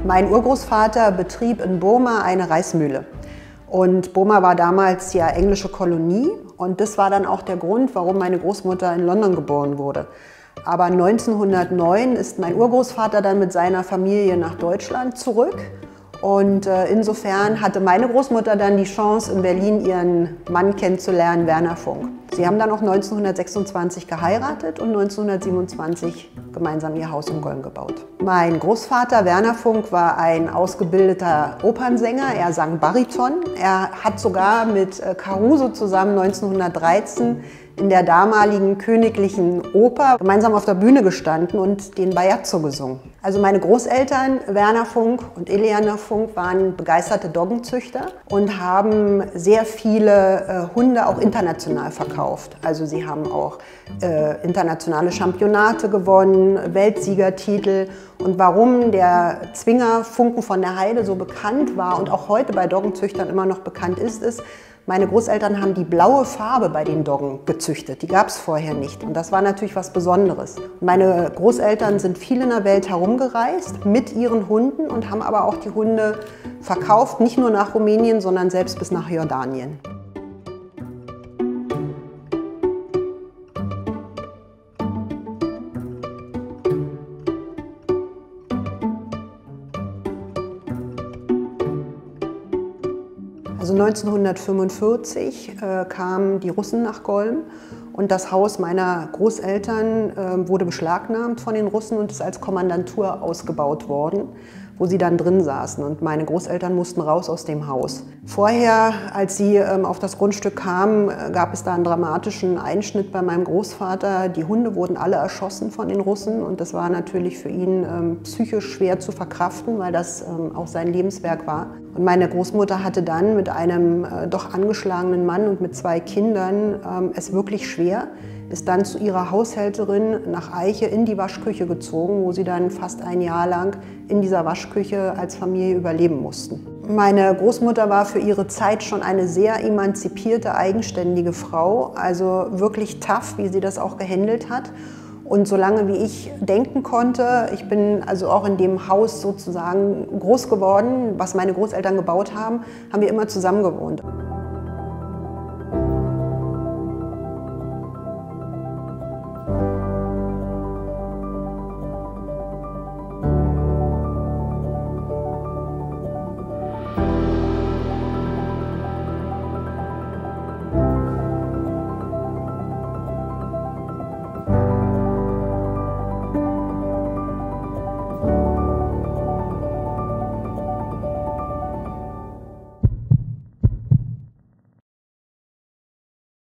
Mein Urgroßvater betrieb in Burma eine Reismühle. Und Burma war damals ja englische Kolonie und das war dann auch der Grund, warum meine Großmutter in London geboren wurde. Aber 1909 ist mein Urgroßvater dann mit seiner Familie nach Deutschland zurück. Und insofern hatte meine Großmutter dann die Chance, in Berlin ihren Mann kennenzulernen, Werner Funk. Sie haben dann auch 1926 geheiratet und 1927 gemeinsam ihr Haus in Golm gebaut. Mein Großvater Werner Funk war ein ausgebildeter Opernsänger. Er sang Bariton. Er hat sogar mit Caruso zusammen 1913 in der damaligen königlichen Oper gemeinsam auf der Bühne gestanden und den Bajazzo gesungen. Also meine Großeltern Werner Funk und Eleanor Funk waren begeisterte Doggenzüchter und haben sehr viele Hunde auch international verkauft. Also sie haben auch internationale Championate gewonnen, Weltsiegertitel. Und warum der Zwinger Funken von der Heide so bekannt war und auch heute bei Doggenzüchtern immer noch bekannt ist, meine Großeltern haben die blaue Farbe bei den Doggen gezüchtet. Die gab es vorher nicht. Und das war natürlich was Besonderes. Meine Großeltern sind viel in der Welt herumgereist mit ihren Hunden und haben aber auch die Hunde verkauft, nicht nur nach Rumänien, sondern selbst bis nach Jordanien. Also 1945 kamen die Russen nach Golm und das Haus meiner Großeltern wurde beschlagnahmt von den Russen und ist als Kommandantur ausgebaut worden, wo sie dann drin saßen. Und meine Großeltern mussten raus aus dem Haus. Vorher, als sie auf das Grundstück kamen, gab es da einen dramatischen Einschnitt bei meinem Großvater. Die Hunde wurden alle erschossen von den Russen und das war natürlich für ihn psychisch schwer zu verkraften, weil das auch sein Lebenswerk war. Und meine Großmutter hatte dann mit einem doch angeschlagenen Mann und mit 2 Kindern es wirklich schwer, ist dann zu ihrer Haushälterin nach Eiche in die Waschküche gezogen, wo sie dann fast ein Jahr lang in dieser Waschküche als Familie überleben mussten. Meine Großmutter war für ihre Zeit schon eine sehr emanzipierte, eigenständige Frau, also wirklich tough, wie sie das auch gehandelt hat. Und solange wie ich denken konnte, ich bin also auch in dem Haus sozusagen groß geworden, was meine Großeltern gebaut haben, haben wir immer zusammen gewohnt.